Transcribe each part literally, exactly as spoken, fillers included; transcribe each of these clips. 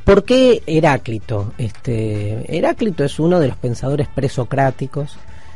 ¿Por qué Heráclito? Este, Heráclito es uno de los pensadores presocráticos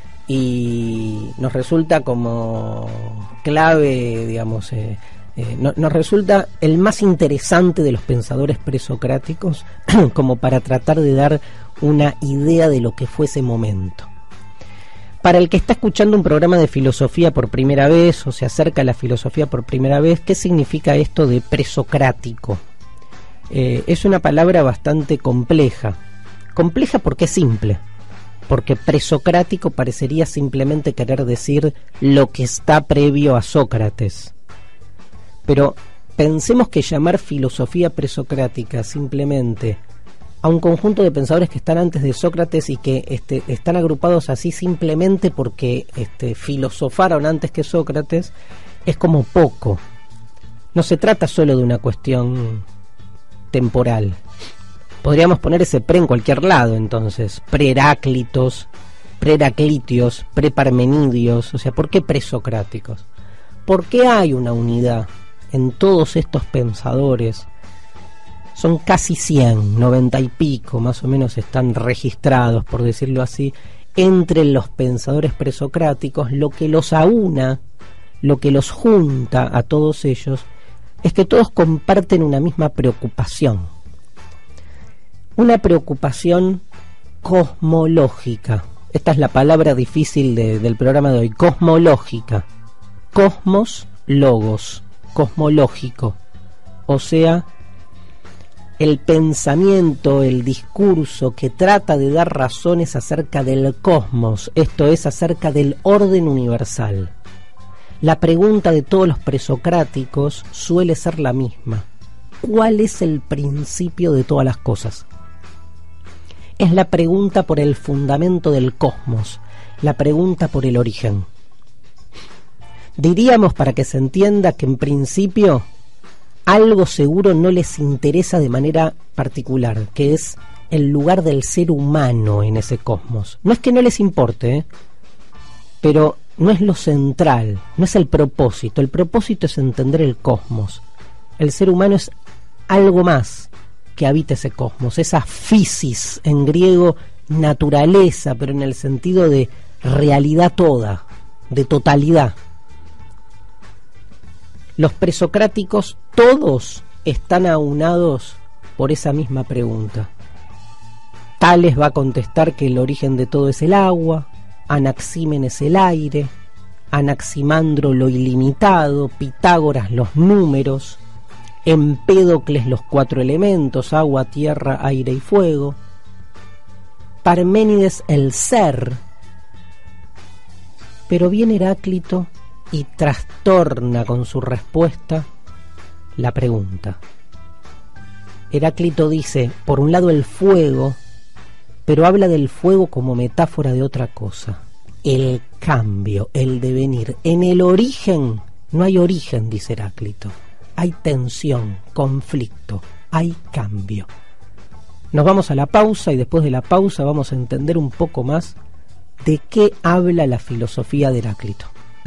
y nos resulta como clave, digamos, eh, eh, no, nos resulta el más interesante de los pensadores presocráticos como para tratar de dar una idea de lo que fue ese momento. Para el que está escuchando un programa de filosofía por primera vez o se acerca a la filosofía por primera vez, ¿qué significa esto de presocrático? Eh, es una palabra bastante compleja. Compleja porque es simple. Porque presocrático parecería simplemente querer decir lo que está previo a Sócrates. Pero pensemos que llamar filosofía presocrática simplemente a un conjunto de pensadores que están antes de Sócrates y que este, están agrupados así simplemente porque este, filosofaron antes que Sócrates, es como poco. No se trata solo de una cuestión temporal. Podríamos poner ese pre en cualquier lado, entonces. Pre-Heráclitos, pre-Heraclitios, pre-Parmenidios. O sea, ¿por qué presocráticos? ¿Por qué hay una unidad en todos estos pensadores? Son casi cien, noventa y pico, más o menos están registrados, por decirlo así, entre los pensadores presocráticos. Lo que los aúna, lo que los junta a todos ellos, es que todos comparten una misma preocupación. Una preocupación cosmológica. Esta es la palabra difícil de, del programa de hoy. Cosmológica. Cosmos, logos. Cosmológico. O sea, el pensamiento, el discurso que trata de dar razones acerca del cosmos. Esto es, acerca del orden universal. La pregunta de todos los presocráticos suele ser la misma. ¿Cuál es el principio de todas las cosas? Es la pregunta por el fundamento del cosmos, la pregunta por el origen. Diríamos, para que se entienda, que en principio algo seguro no les interesa de manera particular, que es el lugar del ser humano en ese cosmos. No es que no les importe, ¿eh? Pero no es lo central, no es el propósito. El propósito es entender el cosmos. El ser humano es algo más que habita ese cosmos, esa physis, en griego naturaleza, pero en el sentido de realidad toda, de totalidad. Los presocráticos todos están aunados por esa misma pregunta. Tales va a contestar que el origen de todo es el agua, Anaxímenes el aire, Anaximandro lo ilimitado, Pitágoras los números, Empédocles los cuatro elementos, agua, tierra, aire y fuego, Parménides el ser. Pero viene Heráclito y trastorna con su respuesta la pregunta. Heráclito dice, por un lado el fuego, pero habla del fuego como metáfora de otra cosa. El cambio, el devenir. En el origen no hay origen, dice Heráclito. Hay tensión, conflicto, hay cambio. Nos vamos a la pausa y después de la pausa vamos a entender un poco más de qué habla la filosofía de Heráclito.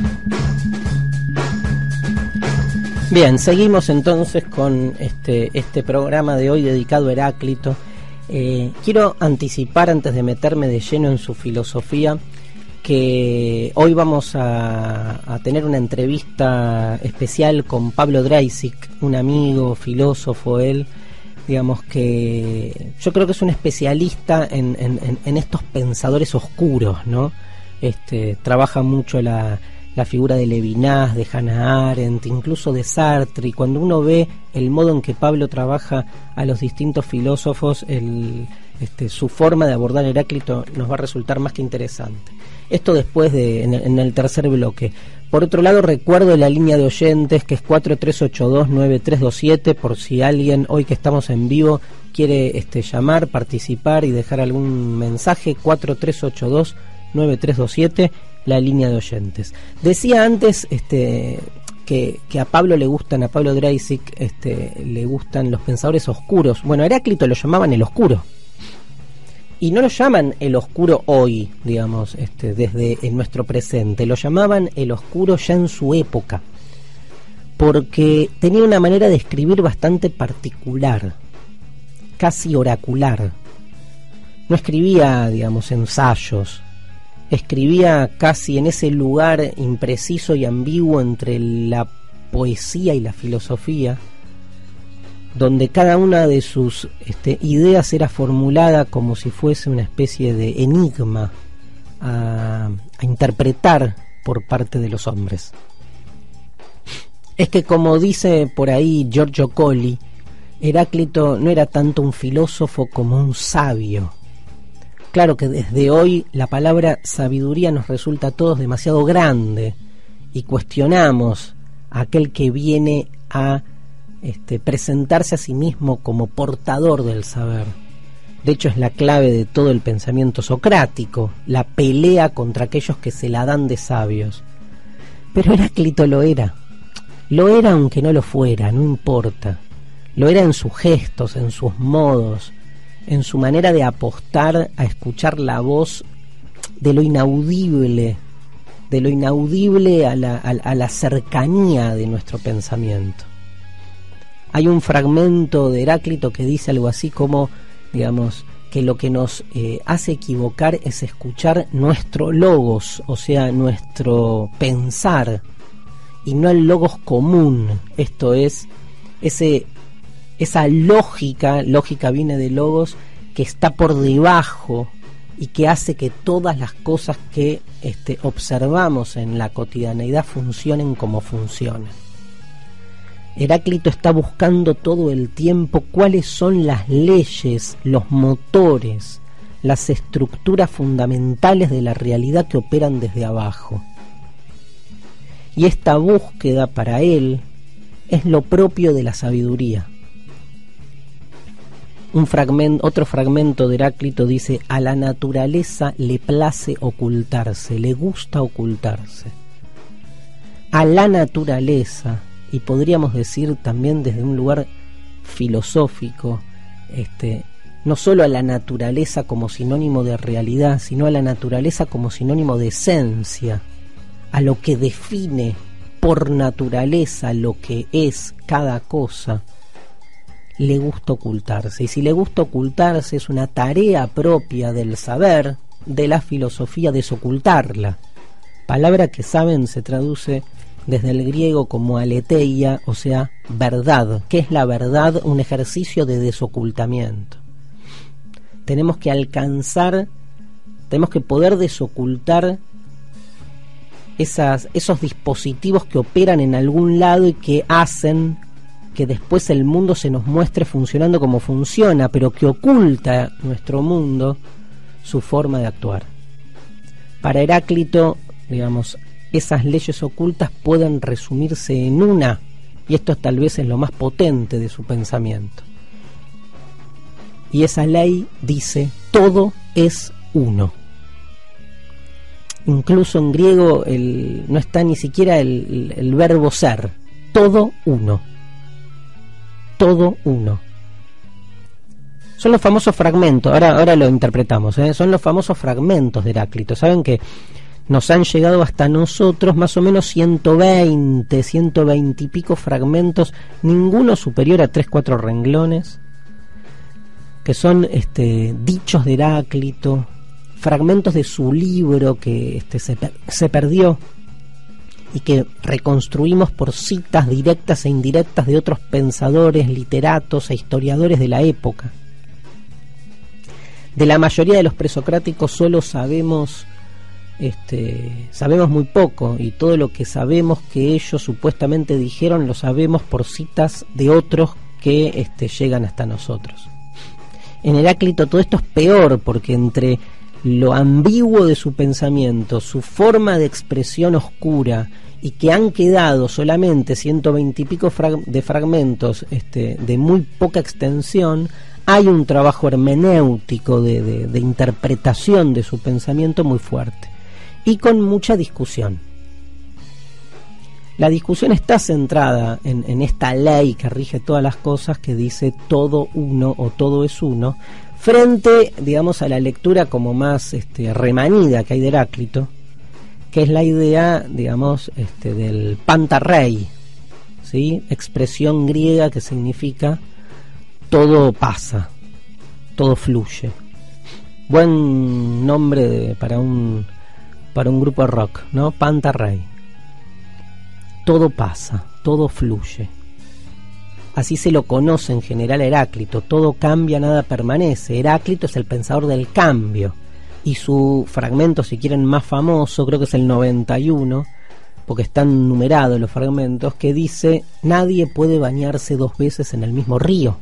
Bien, seguimos entonces con este, este programa de hoy dedicado a Heráclito. Eh, quiero anticipar, antes de meterme de lleno en su filosofía, que hoy vamos a, a tener una entrevista especial con Pablo Dreisig, un amigo, filósofo, él, digamos que yo creo que es un especialista en, en, en estos pensadores oscuros, ¿no? Este, trabaja mucho la, la figura de Levinas, de Hannah Arendt, incluso de Sartre, y cuando uno ve el modo en que Pablo trabaja a los distintos filósofos, el, este, su forma de abordar Heráclito nos va a resultar más que interesante. Esto después de en el, en el tercer bloque. Por otro lado, recuerdo la línea de oyentes, que es cuatro tres ocho dos nueve tres dos siete, por si alguien hoy que estamos en vivo quiere este, llamar, participar y dejar algún mensaje. Cuatro tres ocho dos nueve tres dos siete, la línea de oyentes. Decía antes este que, que a Pablo le gustan, a Pablo Dreisig este, le gustan los pensadores oscuros. Bueno, a Heráclito lo llamaban el oscuro. Y no lo llaman el oscuro hoy, digamos, este, desde en nuestro presente. Lo llamaban el oscuro ya en su época, porque tenía una manera de escribir bastante particular. casi oracular. No escribía, digamos, ensayos, escribía casi en ese lugar impreciso y ambiguo entre la poesía y la filosofía, donde cada una de sus este, ideas era formulada como si fuese una especie de enigma a, a interpretar por parte de los hombres. Es que, como dice por ahí Giorgio Colli, Heráclito no era tanto un filósofo como un sabio. Claro que desde hoy la palabra sabiduría nos resulta a todos demasiado grande y cuestionamos a aquel que viene a este, presentarse a sí mismo como portador del saber. De hecho, es la clave de todo el pensamiento socrático, la pelea contra aquellos que se la dan de sabios. Pero Heráclito lo era. Lo era aunque no lo fuera, no importa. Lo era en sus gestos, en sus modos, en su manera de apostar a escuchar la voz de lo inaudible, de lo inaudible a la, a, a la cercanía de nuestro pensamiento. Hay un fragmento de Heráclito que dice algo así como, digamos, que lo que nos eh, hace equivocar es escuchar nuestro logos, o sea, nuestro pensar, y no el logos común. Esto es, ese, esa lógica, lógica viene de logos, que está por debajo y que hace que todas las cosas que este, observamos en la cotidianeidad funcionen como funcionan. Heráclito está buscando todo el tiempo cuáles son las leyes, los motores, las estructuras fundamentales de la realidad que operan desde abajo. Y esta búsqueda para él es lo propio de la sabiduría. Un fragmento, otro fragmento de Heráclito dice: a la naturaleza le place ocultarse, le gusta ocultarse. A la naturaleza, y podríamos decir también desde un lugar filosófico, este, no solo a la naturaleza como sinónimo de realidad, sino a la naturaleza como sinónimo de esencia, a lo que define por naturaleza lo que es cada cosa, le gusta ocultarse. Y si le gusta ocultarse, es una tarea propia del saber, de la filosofía, desocultarla. Palabra que, saben, se traduce desde el griego como aletheia, o sea, verdad. ¿Qué es la verdad? Un ejercicio de desocultamiento. Tenemos que alcanzar, tenemos que poder desocultar esas, esos dispositivos que operan en algún lado y que hacen que después el mundo se nos muestre funcionando como funciona, pero que oculta nuestro mundo su forma de actuar. Para Heráclito, digamos, esas leyes ocultas pueden resumirse en una, y esto tal vez es lo más potente de su pensamiento. Y esa ley dice: todo es uno. Incluso en griego el, no está ni siquiera el, el, el verbo ser. Todo uno. Todo uno. Son los famosos fragmentos, ahora, ahora lo interpretamos, ¿eh? Son los famosos fragmentos de Heráclito. Saben que nos han llegado hasta nosotros más o menos ciento veinte, ciento veinte y pico fragmentos, ninguno superior a tres cuatro renglones, que son este, dichos de Heráclito, fragmentos de su libro que este, se, se perdió y que reconstruimos por citas directas e indirectas de otros pensadores, literatos e historiadores de la época. De la mayoría de los presocráticos solo sabemos este, sabemos muy poco, y todo lo que sabemos que ellos supuestamente dijeron lo sabemos por citas de otros que este, llegan hasta nosotros. En Heráclito todo esto es peor, porque entre lo ambiguo de su pensamiento, su forma de expresión oscura, y que han quedado solamente ciento veinte y pico frag- de fragmentos este, de muy poca extensión, hay un trabajo hermenéutico de, de, de interpretación de su pensamiento muy fuerte, y con mucha discusión. La discusión está centrada en, en esta ley que rige todas las cosas, que dice todo uno o todo es uno, frente, digamos, a la lectura como más este, remanida que hay de Heráclito, que es la idea, digamos, este, del pantarrei, ¿sí? Expresión griega que significa todo pasa, todo fluye. Buen nombre de, para un para un grupo de rock, ¿no? Panta Rey. Todo pasa, todo fluye. Así se lo conoce en general a Heráclito. Todo cambia, nada permanece. Heráclito es el pensador del cambio. Y su fragmento, si quieren, más famoso, creo que es el noventa y uno, porque están numerados los fragmentos, que dice: nadie puede bañarse dos veces en el mismo río.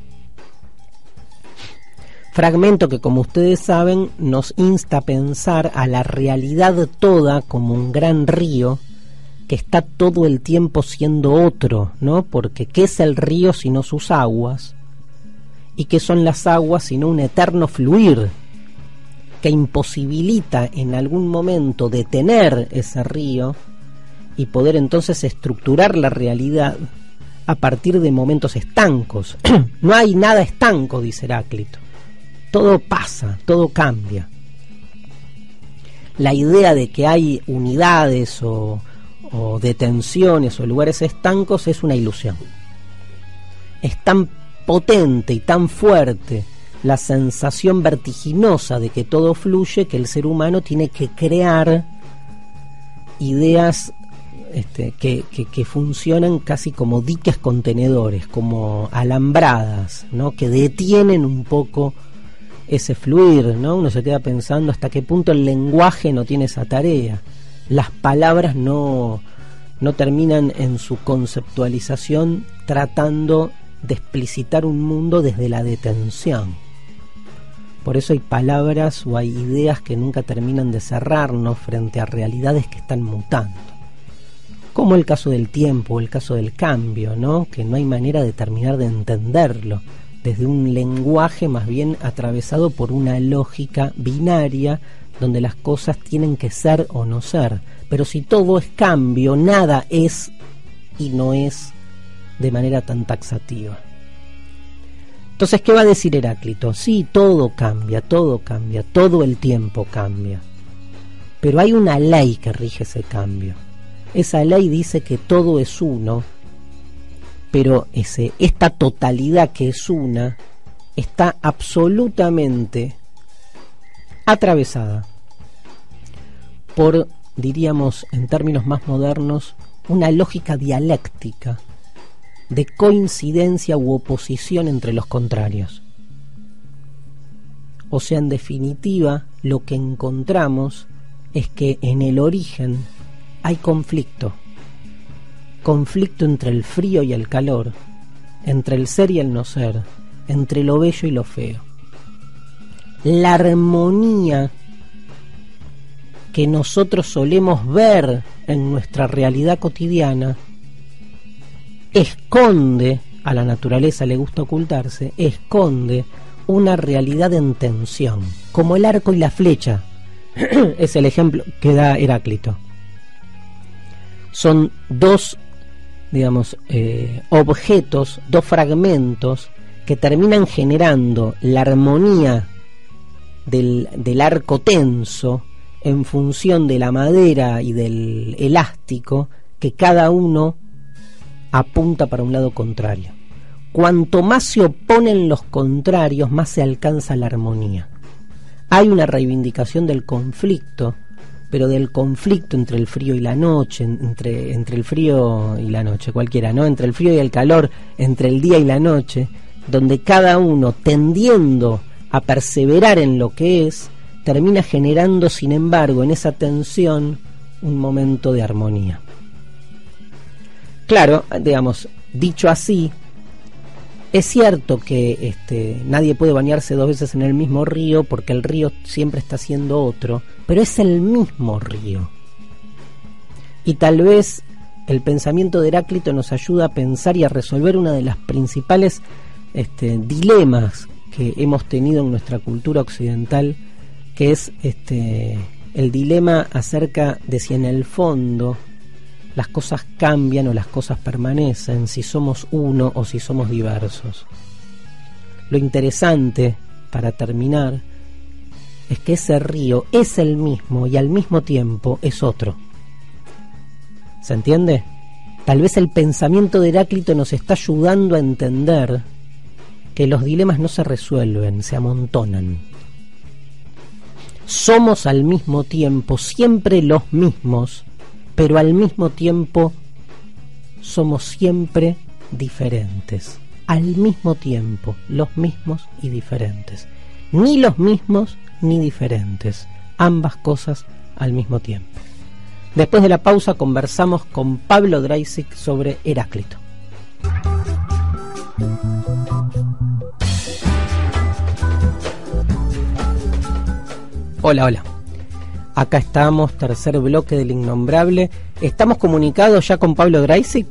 Fragmento que, como ustedes saben, nos insta a pensar a la realidad toda como un gran río que está todo el tiempo siendo otro, ¿no? Porque ¿qué es el río sino sus aguas? ¿Y qué son las aguas sino un eterno fluir que imposibilita en algún momento detener ese río y poder entonces estructurar la realidad a partir de momentos estancos? No hay nada estanco, dice Heráclito. Todo pasa, todo cambia. La idea de que hay unidades o o detenciones o lugares estancos es una ilusión. Es tan potente y tan fuerte la sensación vertiginosa de que todo fluye que el ser humano tiene que crear ideas este, que, que, que funcionan casi como diques contenedores, como alambradas, ¿no? Que detienen un poco ese fluir, ¿no? Uno se queda pensando hasta qué punto el lenguaje no tiene esa tarea. Las palabras no, no terminan en su conceptualización tratando de explicitar un mundo desde la detención. Por eso hay palabras o hay ideas que nunca terminan de cerrarnos frente a realidades que están mutando. Como el caso del tiempo o el caso del cambio, ¿no? Que no hay manera de terminar de entenderlo desde un lenguaje más bien atravesado por una lógica binaria donde las cosas tienen que ser o no ser. Pero si todo es cambio, nada es y no es de manera tan taxativa. Entonces, ¿qué va a decir Heráclito? Sí, todo cambia, todo cambia, todo el tiempo cambia. Pero hay una ley que rige ese cambio. Esa ley dice que todo es uno, pero ese, esta totalidad que es una está absolutamente atravesada por, diríamos en términos más modernos, una lógica dialéctica de coincidencia u oposición entre los contrarios. O sea, en definitiva, lo que encontramos es que en el origen hay conflicto. Conflicto entre el frío y el calor, entre el ser y el no ser, entre lo bello y lo feo. La armonía que nosotros solemos ver en nuestra realidad cotidiana esconde, a la naturaleza le gusta ocultarse, esconde una realidad en tensión, como el arco y la flecha. Es el ejemplo que da Heráclito. Son dos, digamos, eh, objetos, dos fragmentos que terminan generando la armonía del, del arco tenso en función de la madera y del elástico, que cada uno apunta para un lado contrario. Cuanto más se oponen los contrarios, más se alcanza la armonía. Hay una reivindicación del conflicto, pero del conflicto entre el frío y la noche, entre, entre el frío y la noche, cualquiera, ¿no? Entre el frío y el calor, entre el día y la noche, donde cada uno, tendiendo a perseverar en lo que es, termina generando, sin embargo, en esa tensión, un momento de armonía. Claro, digamos, dicho así, es cierto que este, nadie puede bañarse dos veces en el mismo río porque el río siempre está siendo otro, pero es el mismo río. Y tal vez el pensamiento de Heráclito nos ayuda a pensar y a resolver una de las principales este, dilemas que hemos tenido en nuestra cultura occidental, que es este, el dilema acerca de si en el fondo las cosas cambian o las cosas permanecen, si somos uno o si somos diversos. Lo interesante, para terminar, es que ese río es el mismo y al mismo tiempo es otro. ¿Se entiende? Tal vez el pensamiento de Heráclito nos está ayudando a entender que los dilemas no se resuelven, se amontonan. Somos al mismo tiempo siempre los mismos, pero al mismo tiempo somos siempre diferentes. Al mismo tiempo, los mismos y diferentes. Ni los mismos ni diferentes. Ambas cosas al mismo tiempo. Después de la pausa conversamos con Pablo Dreisig sobre Heráclito. Hola, hola. Acá estamos, tercer bloque del Innombrable. ¿Estamos comunicados ya con Pablo Dreisig?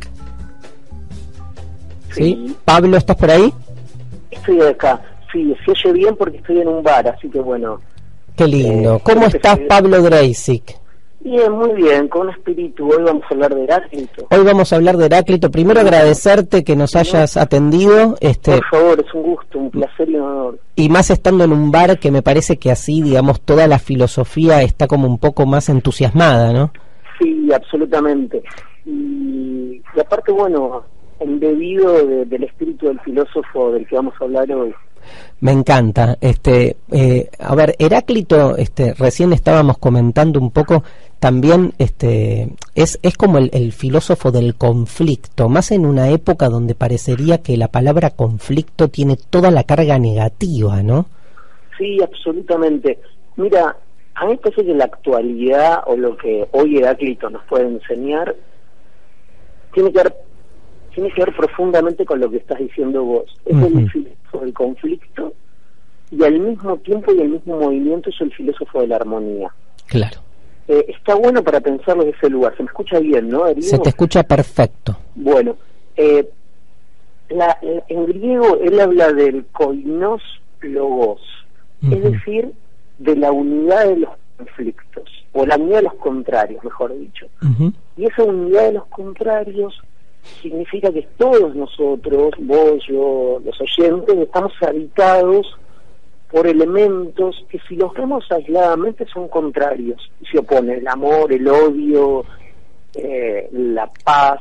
¿Sí? ¿Sí? Pablo, ¿estás por ahí? Estoy acá. Sí, se oye bien porque estoy en un bar, así que bueno. Qué lindo. Eh, ¿Cómo estás, Pablo Dreisig? Bien, muy bien, con espíritu. Hoy vamos a hablar de Heráclito. Hoy vamos a hablar de Heráclito. Primero agradecerte que nos hayas atendido. Este, Por favor, es un gusto, un placer y un honor. Y más estando en un bar que me parece que así, digamos, toda la filosofía está como un poco más entusiasmada, ¿no? Sí, absolutamente. Y, y aparte, bueno, embebido de, del espíritu del filósofo del que vamos a hablar hoy. Me encanta. Este, eh, a ver, Heráclito, este, recién estábamos comentando un poco, también este, es, es como el, el filósofo del conflicto, más en una época donde parecería que la palabra conflicto tiene toda la carga negativa, ¿no? Sí, absolutamente. Mira, a mí me parece que la actualidad, o lo que hoy Heráclito nos puede enseñar, tiene que ver tiene que ver profundamente con lo que estás diciendo vos. Es uh-huh. el filósofo del conflicto y al mismo tiempo y el mismo movimiento es el filósofo de la armonía. Claro. Eh, está bueno para pensarlo desde ese lugar. Se me escucha bien, ¿no, Darío? Se te escucha perfecto. Bueno, eh, la, en griego él habla del koinos logos, uh-huh. es decir, de la unidad de los conflictos, o la unidad de los contrarios, mejor dicho. Uh-huh. Y esa unidad de los contrarios significa que todos nosotros, vos, yo, los oyentes, estamos habitados por elementos que si los vemos aisladamente son contrarios, se oponen el amor, el odio, eh, la paz,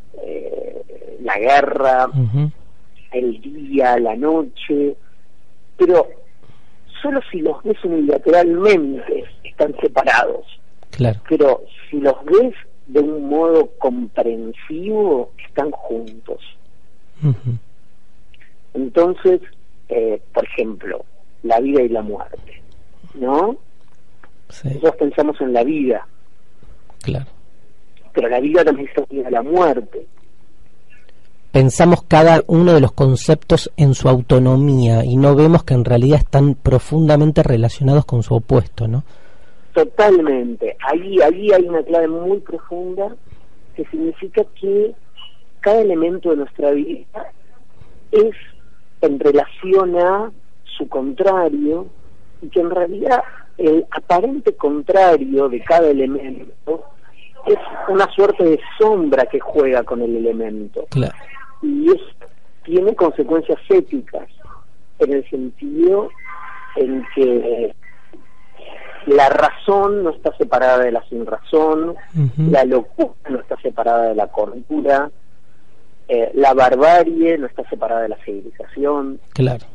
eh, la guerra, uh-huh. el día, la noche, pero solo si los ves unilateralmente están separados. Claro. Pero si los ves de un modo comprensivo, están juntos. Uh-huh. Entonces, eh, por ejemplo, la vida y la muerte, ¿no? Sí. Nosotros pensamos en la vida. Claro. Pero la vida también está unida a la muerte. Pensamos cada uno de los conceptos en su autonomía y no vemos que en realidad están profundamente relacionados con su opuesto, ¿no? Totalmente. Ahí, ahí hay una clave muy profunda que significa que cada elemento de nuestra vida es en relación a su contrario y que en realidad el aparente contrario de cada elemento es una suerte de sombra que juega con el elemento. Claro. Y es, tiene consecuencias éticas en el sentido en que la razón no está separada de la sinrazón, uh-huh. la locura no está separada de la cordura, eh, la barbarie no está separada de la civilización. Claro.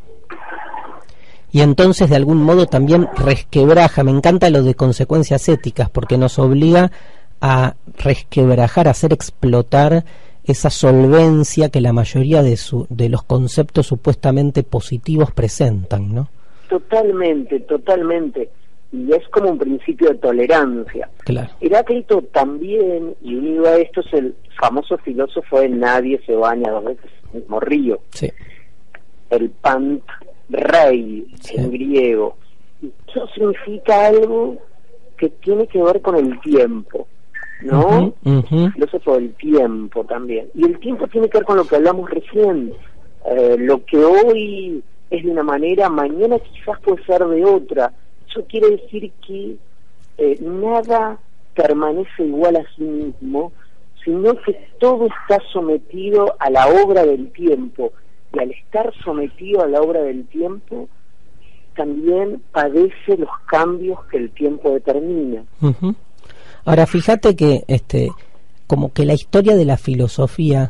Y entonces de algún modo también resquebraja, me encanta lo de consecuencias éticas, porque nos obliga a resquebrajar, a hacer explotar esa solvencia que la mayoría de, su, de los conceptos supuestamente positivos presentan, ¿no? Totalmente, totalmente. Y es como un principio de tolerancia. Claro. Heráclito también, y unido a esto, es el famoso filósofo de nadie se baña dos veces en el mismo río. Sí. El pant rei, sí. en griego. Y eso significa algo que tiene que ver con el tiempo, ¿no? Uh-huh, uh-huh. El filósofo del tiempo también. Y el tiempo tiene que ver con lo que hablamos recién. Eh, lo que hoy es de una manera, mañana quizás puede ser de otra. Eso quiere decir que eh, nada permanece igual a sí mismo, sino que todo está sometido a la obra del tiempo, y al estar sometido a la obra del tiempo, también padece los cambios que el tiempo determina. Uh-huh. Ahora, fíjate que este, como que la historia de la filosofía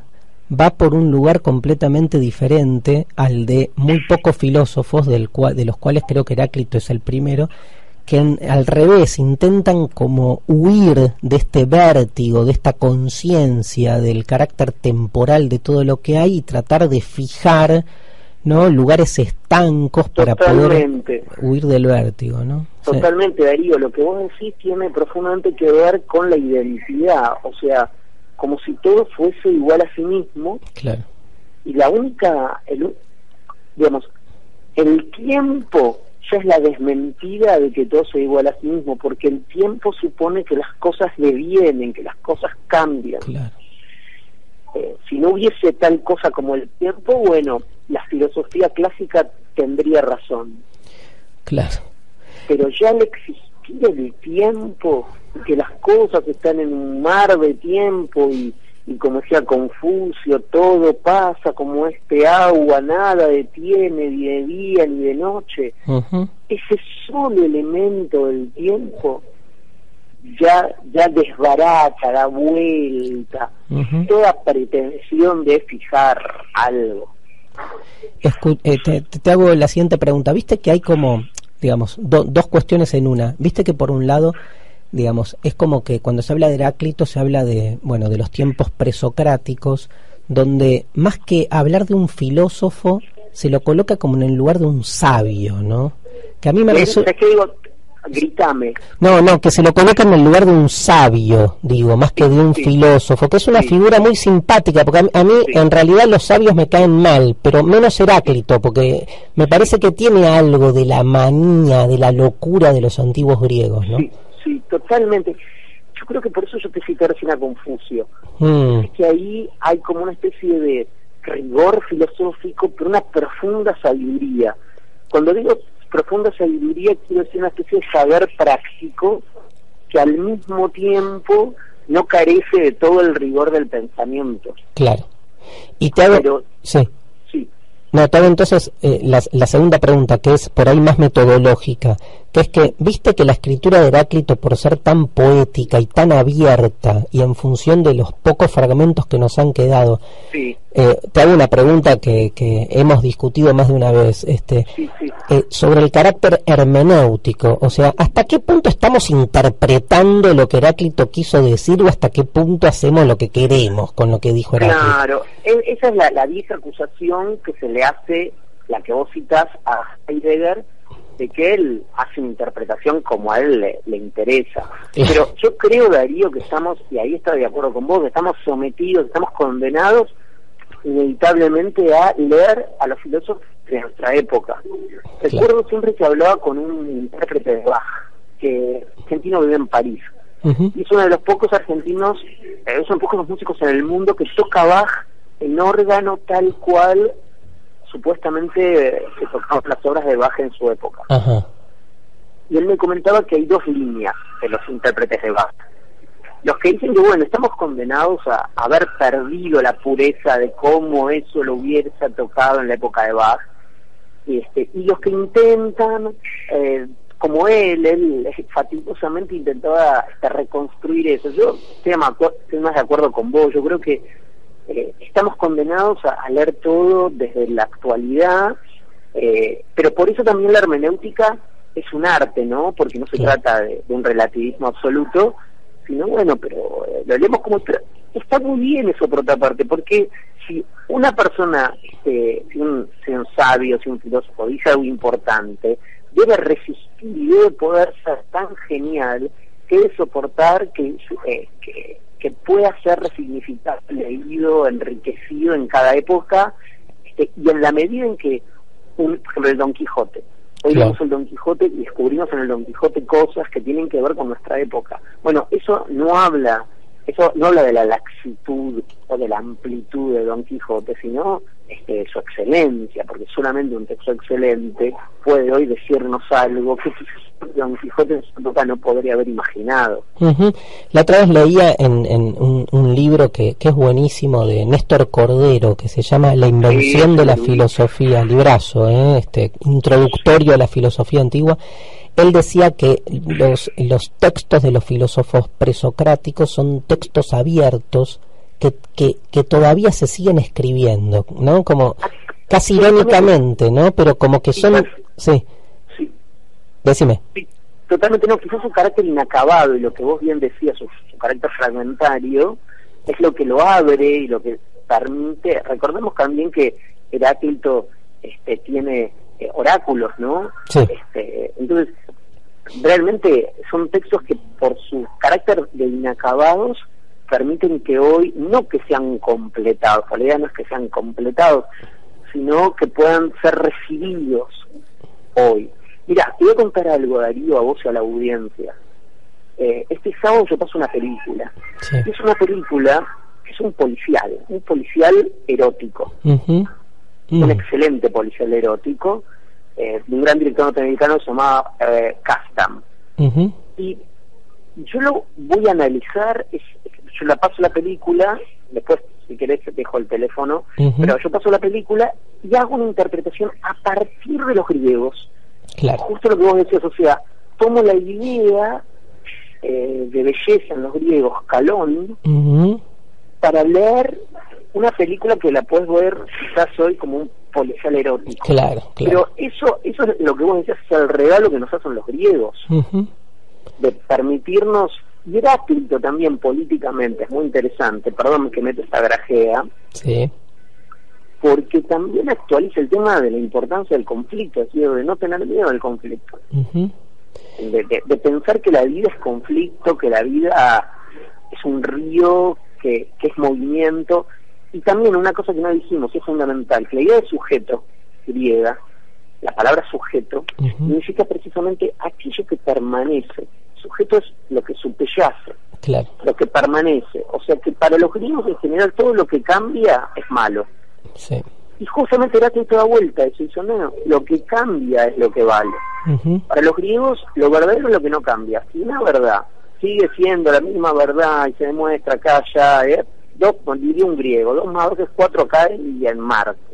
va por un lugar completamente diferente al de muy pocos filósofos, del cual, de los cuales creo que Heráclito es el primero, que en, al revés intentan como huir de este vértigo, de esta conciencia del carácter temporal de todo lo que hay y tratar de fijar, ¿no?, lugares estancos para Totalmente. poder huir del vértigo, ¿no? Totalmente, sí. Darío, lo que vos decís tiene profundamente que ver con la identidad, o sea, como si todo fuese igual a sí mismo. Claro. Y la única, el, digamos, el tiempo ya es la desmentida de que todo sea igual a sí mismo, porque el tiempo supone que las cosas devienen, que las cosas cambian. Claro. Eh, si no hubiese tal cosa como el tiempo, bueno, la filosofía clásica tendría razón. Claro. Pero ya al existir el tiempo, que las cosas están en un mar de tiempo y, y como decía Confucio, todo pasa como este agua, nada detiene ni de día ni de noche. Uh-huh. Ese solo elemento del tiempo ya ya desbarata, da vuelta, uh-huh, toda pretensión de fijar algo. Escu- eh, te, te hago la siguiente pregunta. Viste que hay como, digamos, do, dos cuestiones en una. Viste que por un lado, digamos, es como que cuando se habla de Heráclito se habla de, bueno, de los tiempos presocráticos, donde más que hablar de un filósofo se lo coloca como en el lugar de un sabio, ¿no? Que a mí me resulta... ¿Qué digo? Grítame. No, no, que se lo coloca en el lugar de un sabio, digo, más que de un sí, filósofo, que es una sí. figura muy simpática, porque a, a mí sí. en realidad los sabios me caen mal, pero menos Heráclito, porque me parece que tiene algo de la manía, de la locura de los antiguos griegos, ¿no? Sí, sí, totalmente. Yo creo que por eso yo te cité recién a Confucio. Mm. Es que ahí hay como una especie de rigor filosófico, pero una profunda sabiduría. Cuando digo profunda sabiduría, quiero decir una especie de saber práctico que al mismo tiempo no carece de todo el rigor del pensamiento. Claro. Y te hago... Pero, sí. Sí. No, te hago entonces eh, la, la segunda pregunta, que es por ahí más metodológica, que es que, viste que la escritura de Heráclito, por ser tan poética y tan abierta, y en función de los pocos fragmentos que nos han quedado, sí. eh, te hago una pregunta que, que hemos discutido más de una vez, este, sí, sí. Eh, sobre el carácter hermenéutico, o sea, ¿hasta qué punto estamos interpretando lo que Heráclito quiso decir o hasta qué punto hacemos lo que queremos con lo que dijo Heráclito? Claro, esa es la, la vieja acusación que se le hace, la que vos citás a Heidegger, de que él hace una interpretación como a él le, le interesa. Pero yo creo, Darío, que estamos, y ahí estoy de acuerdo con vos, que estamos sometidos, estamos condenados inevitablemente a leer a los filósofos de nuestra época. Recuerdo siempre que hablaba con un intérprete de Bach, que argentino, vive en París. Uh-huh. Y es uno de los pocos argentinos, eh, son pocos los músicos en el mundo que toca Bach en órgano tal cual supuestamente se tocaban las obras de Bach en su época. Uh-huh. Y él me comentaba que hay dos líneas de los intérpretes de Bach. Los que dicen que, bueno, estamos condenados a, a haber perdido la pureza de cómo eso lo hubiese tocado en la época de Bach, este, y los que intentan, eh, como él, él fatigosamente intentaba este, reconstruir eso. Yo estoy más, estoy más de acuerdo con vos. Yo creo que eh, estamos condenados a, a leer todo desde la actualidad, eh, pero por eso también la hermenéutica es un arte, ¿no? Porque no se sí. trata de, de un relativismo absoluto, sino, bueno, pero eh, lo leemos como... Pero está muy bien eso por otra parte, porque si una persona, este, si, un, si un sabio, si un filósofo dice algo importante, debe resistir y debe poder ser tan genial que debe soportar que, eh, que, que pueda ser resignificado, leído, enriquecido en cada época, este, y en la medida en que, un, por ejemplo, el Don Quijote, hoy claro. vemos el Don Quijote y descubrimos en el Don Quijote cosas que tienen que ver con nuestra época. Bueno, eso no habla, eso no habla de la laxitud o de la amplitud de Don Quijote, sino este, de su excelencia, porque solamente un texto excelente puede hoy decirnos algo que Don Quijote en su época no podría haber imaginado. Uh-huh. La otra vez leía en, en un, un libro que, que es buenísimo de Néstor Cordero, que se llama La invención sí, de la sí. filosofía, librazo, ¿eh? este, introductorio a la filosofía antigua. Él decía que los, los textos de los filósofos presocráticos son textos abiertos que, que, que todavía se siguen escribiendo, ¿no? Como casi irónicamente, ¿no? Pero como que son... Sí, sí. Decime. Sí, totalmente no, quizás su carácter inacabado y lo que vos bien decías, su, su carácter fragmentario, es lo que lo abre y lo que permite. Recordemos también que Heráclito este, tiene eh, oráculos, ¿no? Sí. Este, entonces, realmente son textos que por su carácter de inacabados permiten que hoy, no que sean completados, la idea no es que sean completados, sino que puedan ser recibidos hoy. Mira, te voy a contar algo, Darío, a vos y a la audiencia. Eh, este sábado yo paso una película. Sí. Es una película que es un policial, un policial erótico. Uh-huh. Mm. Un excelente policial erótico, eh, de un gran director norteamericano que se llamaba eh, Kasdan. Uh-huh. Y yo lo voy a analizar, es, yo la paso la película, después si querés te dejo el teléfono, uh-huh. pero yo paso la película y hago una interpretación a partir de los griegos. Claro. Justo lo que vos decías, o sea, tomo la idea eh, de belleza en los griegos, Calón, uh-huh. para leer una película que la puedes ver quizás hoy como un policial erótico. Claro, claro. Pero eso, eso es lo que vos decías, es el regalo que nos hacen los griegos, uh-huh. de permitirnos, y Heráclito también políticamente, es muy interesante, perdón que meto esta grajea, sí. porque también actualiza el tema de la importancia del conflicto, es decir, de no tener miedo al conflicto, Uh-huh. de, de, de pensar que la vida es conflicto, que la vida es un río, que, que es movimiento. Y también una cosa que no dijimos, es fundamental, que la idea de sujeto griega, la palabra sujeto, uh-huh. significa precisamente aquello que permanece. Sujeto es lo que subyace, claro. lo que permanece. O sea que para los griegos en general todo lo que cambia es malo. Sí. Y justamente Heráclito da vuelta, eso dice, no, lo que cambia es lo que vale. Uh-huh. Para los griegos lo verdadero es lo que no cambia. Si una verdad sigue siendo la misma verdad y se demuestra acá, allá, ¿eh? Dos, diría un griego, dos más dos es cuatro acá y en Marte.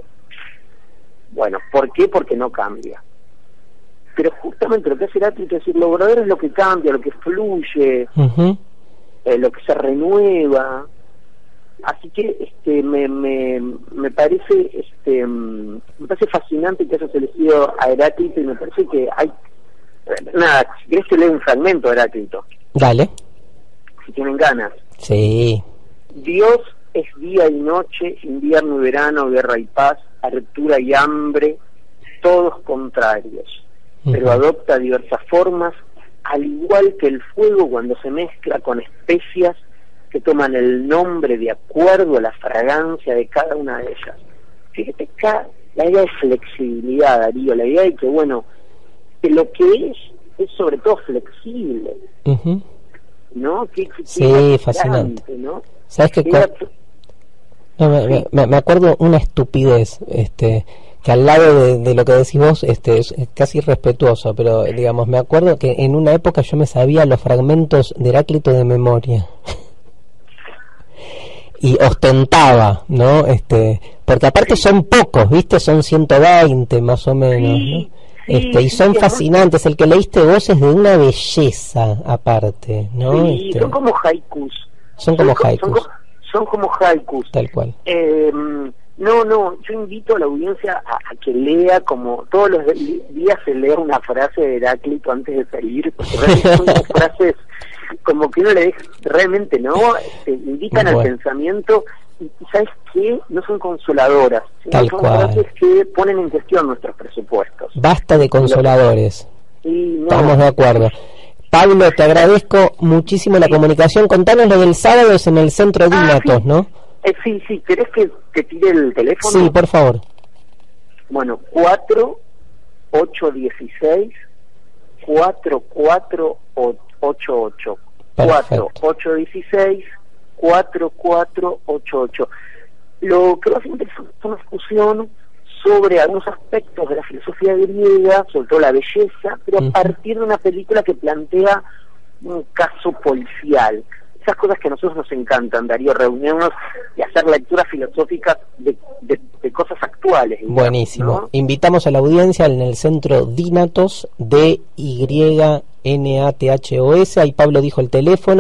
Bueno, ¿por qué? Porque no cambia. Pero justamente lo que hace Heráclito es decir, lo verdadero es lo que cambia, lo que fluye, uh-huh. eh, lo que se renueva. Así que este me me, me parece este me parece fascinante que hayas elegido a Heráclito y me parece que hay nada, si querés te leo un fragmento de Heráclito. Dale. Si tienen ganas. Sí. Dios es día y noche, invierno y verano, guerra y paz, hartura y hambre, todos contrarios, uh-huh. pero adopta diversas formas, al igual que el fuego cuando se mezcla con especias que toman el nombre de acuerdo a la fragancia de cada una de ellas. Fíjate acá la idea de flexibilidad, Darío, la idea de que, bueno, que lo que es, es sobre todo flexible, uh-huh. ¿no? Que, que, sí, que fascinante, ¿no? ¿Sabes qué? Cu- no, me, me, me acuerdo una estupidez, este, que al lado de, de lo que decís vos, este, es casi irrespetuoso, pero digamos, me acuerdo que en una época yo me sabía los fragmentos de Heráclito de memoria. Y ostentaba, ¿no? Este, porque aparte son pocos, ¿viste? Son ciento veinte más o menos, ¿no? Este, y son fascinantes. El que leíste vos es de una belleza aparte, ¿no? Sí, este, son como haikus. Son como haikus. Son, son como haikus. Tal cual. Eh, no, no, yo invito a la audiencia a, a que lea, como todos los días se lea una frase de Heráclito antes de salir, porque realmente son frases como que uno le deja, realmente, ¿no? Te invitan bueno. al pensamiento y, ¿sabes qué? No son consoladoras, sino Tal son cual. frases que ponen en cuestión nuestros presupuestos. Basta de consoladores. Sí, no. Estamos de acuerdo. Pablo, te agradezco muchísimo la sí. comunicación. Contanos lo del sábado, es en el Centro Dínatos, ah, sí. ¿no? Eh, sí, sí, ¿querés que te tire el teléfono? Sí, por favor. Bueno, cuatro ocho dieciséis cuatro cuatro ocho ocho. cuatro ocho dieciséis cuatro cuatro ocho ocho. Lo que básicamente es una discusión sobre algunos aspectos de la filosofía griega, sobre todo la belleza, pero uh-huh. a partir de una película que plantea un caso policial. Esas cosas que a nosotros nos encantan, Darío, reunirnos y hacer lecturas filosóficas de, de, de cosas actuales. Digamos, buenísimo. ¿no? Invitamos a la audiencia en el Centro Dínatos, D Y N A T H O S. Ahí Pablo dijo el teléfono,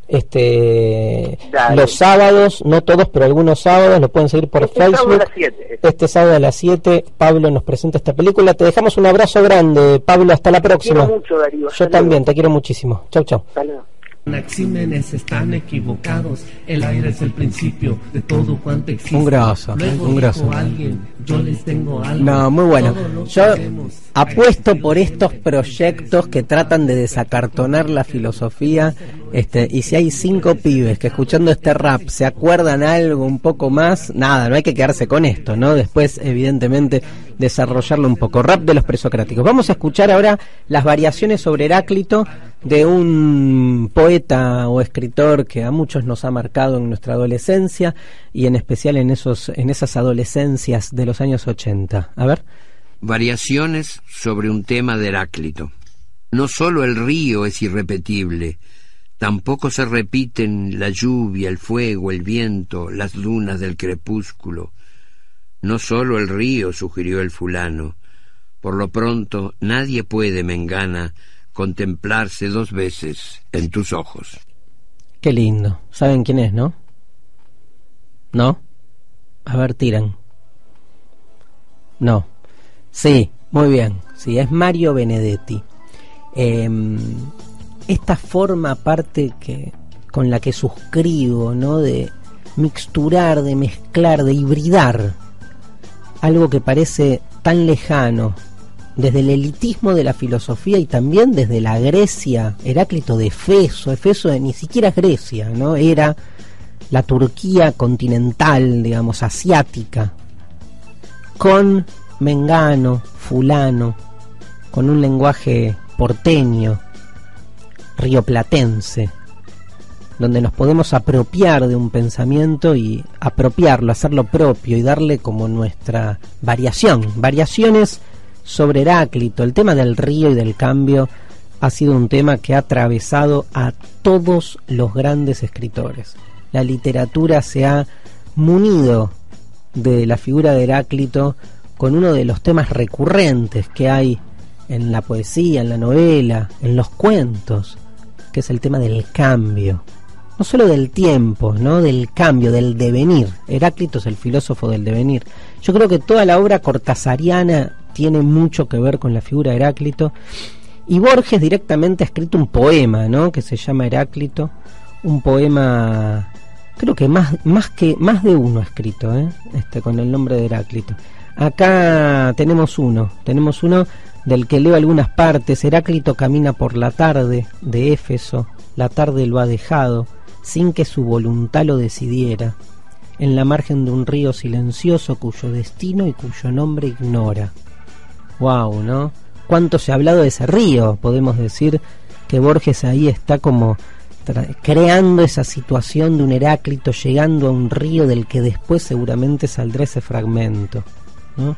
Este, Dale. Los sábados, no todos, pero algunos sábados, lo pueden seguir por este Facebook. Sábado a las siete. Este sábado a las siete, Pablo nos presenta esta película. Te dejamos un abrazo grande, Pablo, hasta la próxima. Te quiero mucho, Darío. Yo también, te quiero muchísimo. Chau, chau. Hasta luego. Anaxímenes están equivocados. El aire es el principio de todo cuanto existe. Un grosso, Luego un grosso. dijo alguien, yo les tengo algo. No, muy bueno. Todos lo Yo sabemos. apuesto por estos proyectos que tratan de desacartonar la filosofía. Este, y si hay cinco pibes que escuchando este rap se acuerdan algo un poco más, nada, no hay que quedarse con esto, ¿no? Después, evidentemente, desarrollarlo un poco. Rap de los presocráticos. Vamos a escuchar ahora las variaciones sobre Heráclito de un poeta o escritor que a muchos nos ha marcado en nuestra adolescencia y en especial en esos en esas adolescencias de los años ochenta. A ver. Variaciones sobre un tema de Heráclito. No solo el río es irrepetible, tampoco se repiten la lluvia, el fuego, el viento, las dunas del crepúsculo. No solo el río, sugirió el fulano. Por lo pronto, nadie puede, Mengana, contemplarse dos veces en tus ojos. Qué lindo. ¿Saben quién es, no? ¿No? A ver, tiran. No. Sí, muy bien. Sí, es Mario Benedetti. Eh, esta forma aparte que con la que suscribo, ¿no? De mixturar, de mezclar, de hibridar algo que parece tan lejano, desde el elitismo de la filosofía y también desde la Grecia, Heráclito de Éfeso, Éfeso de ni siquiera es Grecia, ¿no? Era la Turquía continental, digamos, asiática, con Mengano, fulano, con un lenguaje porteño, rioplatense, donde nos podemos apropiar de un pensamiento y apropiarlo, hacerlo propio y darle como nuestra variación, variaciones sobre Heráclito. El tema del río y del cambio ha sido un tema que ha atravesado a todos los grandes escritores. La literatura se ha munido de la figura de Heráclito con uno de los temas recurrentes que hay en la poesía, en la novela, en los cuentos, que es el tema del cambio. No solo del tiempo, ¿no? Del cambio, del devenir. Heráclito es el filósofo del devenir. Yo creo que toda la obra cortasariana tiene mucho que ver con la figura de Heráclito. Y Borges directamente ha escrito un poema, ¿no? Que se llama Heráclito. Un poema, creo que más, más que más de uno ha escrito, ¿eh? Este, con el nombre de Heráclito. Acá tenemos uno, tenemos uno del que leo algunas partes. Heráclito camina por la tarde de Éfeso. La tarde lo ha dejado, sin que su voluntad lo decidiera, en la margen de un río silencioso cuyo destino y cuyo nombre ignora. Wow, ¿no? ¿Cuánto se ha hablado de ese río? Podemos decir que Borges ahí está como creando esa situación de un Heráclito llegando a un río del que después seguramente saldrá ese fragmento, ¿no?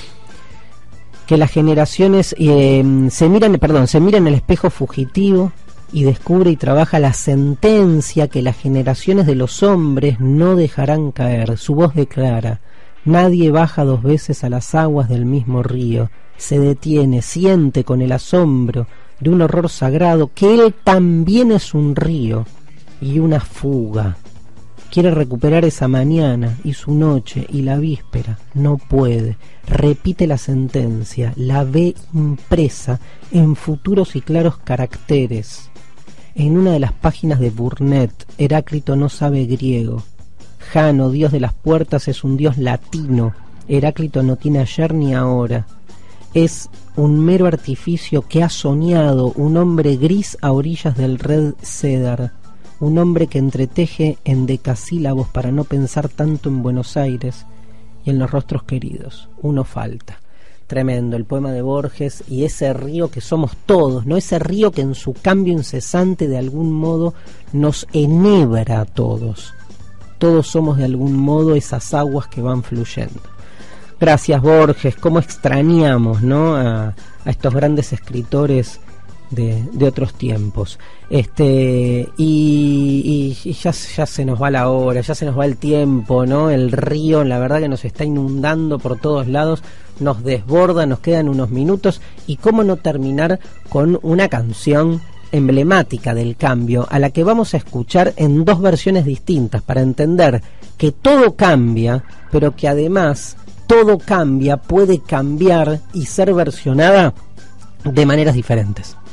Que las generaciones eh, se miran, perdón, se miran en el espejo fugitivo y descubre y trabaja la sentencia que las generaciones de los hombres no dejarán caer. Su voz declara: nadie baja dos veces a las aguas del mismo río. Se detiene, siente con el asombro de un horror sagrado que él también es un río y una fuga. Quiere recuperar esa mañana y su noche y la víspera. No puede. Repite la sentencia, la ve impresa en futuros y claros caracteres. En una de las páginas de Burnet, Heráclito no sabe griego. Jano, dios de las puertas, es un dios latino. Heráclito no tiene ayer ni ahora. Es un mero artificio que ha soñado un hombre gris a orillas del red cedar. Un hombre que entreteje en decasílabos para no pensar tanto en Buenos Aires y en los rostros queridos. Uno falta. Tremendo el poema de Borges y ese río que somos todos, ¿no? Ese río que en su cambio incesante de algún modo nos enhebra a todos. Todos somos de algún modo esas aguas que van fluyendo. Gracias, Borges. Cómo extrañamos, ¿no? a, a estos grandes escritores de, de otros tiempos. Este y, y, y ya, ya se nos va la hora, ya se nos va el tiempo, ¿no? El río, la verdad que nos está inundando por todos lados, nos desborda, nos quedan unos minutos y cómo no terminar con una canción emblemática del cambio, a la que vamos a escuchar en dos versiones distintas para entender que todo cambia, pero que además todo cambia, puede cambiar y ser versionada de maneras diferentes.